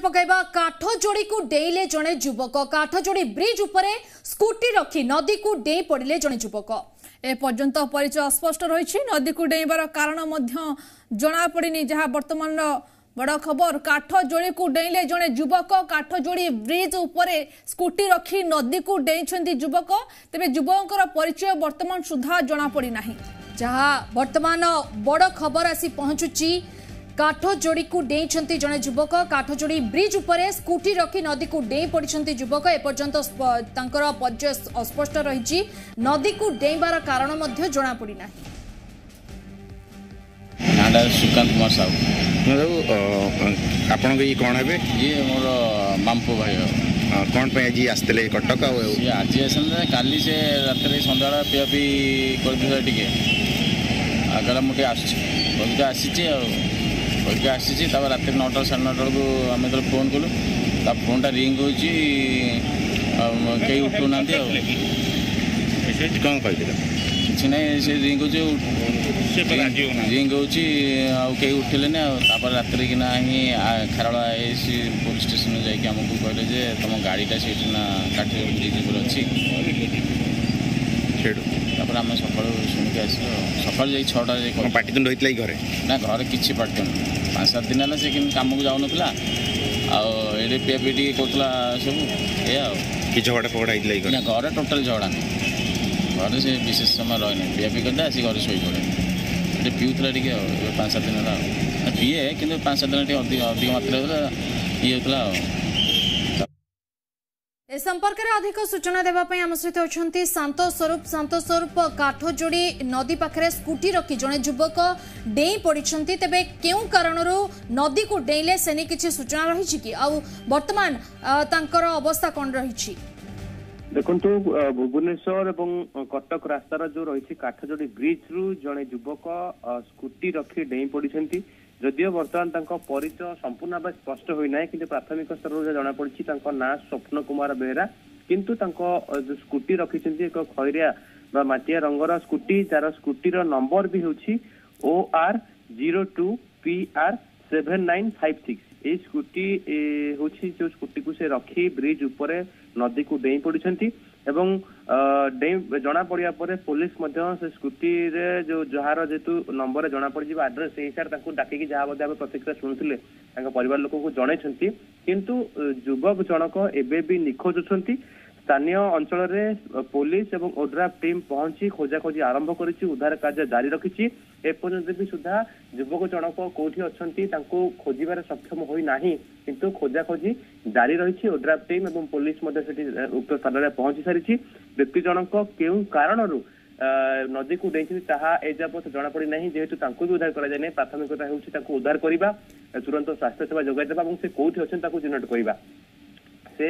पकाइबा काठजोड़ी को डेइले जड़े युवक काठजोड़ी ब्रिज उपरे स्कूटी रखी नदी को डेई पड़े जड़े युवक ए पर्यंत परिचय अस्पष्ट रही नदी को डेइबार कारण जना पड़नी जहाँ वर्तमान बड़ खबर काठजोड़ी को डेइले जड़े युवक काठजोड़ी ब्रिज उपरे स्कूटी रखी नदी को डेइछंती युवक तेबे युवकर परिचय वर्तमान सुधा जना पड़ी नाही जहाँ वर्तमान बड़ खबर आसी पहुंचुची काठजोड़ी को डेइछंती जड़े युवक काठजोड़ी ब्रिज उपरे स्कूटी रखी नदी को डेई पड़िछंती युवक एपर्यंत तांकर परिचय अस्पष्ट रही नदी को डेइबार कारण मध्य जना पड़ी नाही सुकांत कुमार साहू आपण कौन है ये मोर मामपो भाई कौन पे आज आसते कटक आज आसते काली से रात सन्ध्या पिया पी करके कहला मुझे आसुचे आसी रात 9टा 9:30 को आम जो फोन कलु फोनटा रिंग हो उठुना कौन कही कि ना से रिंग हो उठिले रात कि ना खारड़ा पुलिस स्टेशन जामको कहले जे तुम गाड़ीटा से काठी ब्रिज पर अच्छी आम सका शुणिक आस सका 6टा पाटितुंड होता घरे ना घर किसी पाटितुंड 5-7 दिन है से कम को जाऊन आए पिया पी करूला सब ये झगड़ा फगड़ा होता घर टोटाल झगड़ा नहीं घर से विशेष समय रही पिया पी करते आसी घर शोई पड़े पीऊला टे 5-7 दिन है पीए कि 5-7 दिन अधिक मात्रा ये होता ए संपर्क में अधिक सूचना देवाई आम सहित अच्छा शांत स्वरूप काठजोड़ी नदी पाखे स्कूटी रखी जड़े युवक डेई पड़ती तेबे क्यों कारण नदी को डेइले से किसी सूचना रही कि वर्तमान तांकर अवस्था कौन रही देखु भुवनेश्वर और कटक रास्तार जो रही काठजोड़ी ब्रिज रु जड़े युवक स्कूटी रखी डेई पड़ती जदिव बर्तमान परिचय संपूर्ण भाव स्पष्ट होना कि प्राथमिक स्तर जना पड़ी ना स्वप्न कुमार बेहरा किंतु जो स्कूटी रखी एक खैरिया माटिया रंगर स्कूटी जार स्कूटीर नंबर भी होछि OR02 PR 7956 ये स्कूटी होछि जो स्कूटी को से रखी ब्रिज उपरे नदी को डेई पड़ती एवं जना पड़ा पर पुलिस से स्कूटी रे जो जार जेतु नंबर जना पड़ आड्रेस से हिसाब से डाकिकी जहाँ प्रतिक्रिया शुणुले परिवार लोक को जनई किंतु युवक जनक एबे भी निखोज अच्छा स्थानीय अंचल पुलिस और ओड्राफ टीम पहुंची खोजाखोजी आरंभ करी उद्धार कार्य जारी रखी एपर्यंत भी सुधा युवक जनक कौटी अच्छा खोजार सक्षम होना किंतु खोजाखोजी जारी रही ओड्राफ टीम और पुलिस उक्त स्थान में पहुंची सारी व्यक्ति जनक क्यों कारण नदी को डेई एजाबत जना पड़ी ना जेहेतु भी उद्धार कराए प्राथमिकता हो उद्धार करवा तुरंत स्वास्थ्य सेवा जोगाईदेवा और से कौटी अच्छा चिन्हट करवा से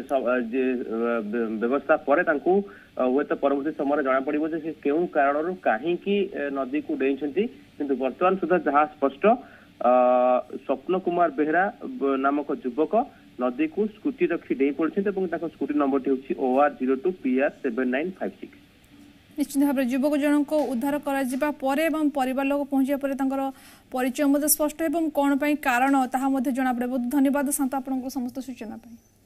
व्यवस्था पर हे तो परवर्ती समय जना पड़ो से क्यों कारण कहीं नदी को डेई किंतु वर्तमान सुधा जहाँ स्पष्ट स्वप्न कुमार बेहरा नामक युवक नदी को स्कूटी रखी डेई पड़ते scooty number T OR02 PR 7956 निश्चित भाव युवक जन को उद्धार परिवार लोक पहुंचा परिचय स्पष्ट कौन कारण जना पड़े बहुत धन्यवाद शांत आपको समस्त सूचना।